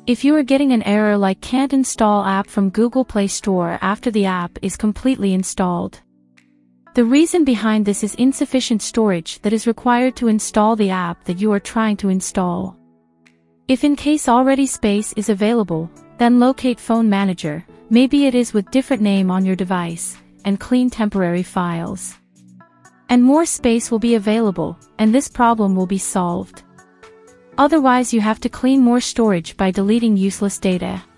If you are getting an error like can't install app from Google Play Store after the app is completely installed. The reason behind this is insufficient storage that is required to install the app that you are trying to install. If in case already space is available, then locate Phone Manager, maybe it is with different name on your device, and clean temporary files. And more space will be available, and this problem will be solved. Otherwise you have to clean more storage by deleting useless data.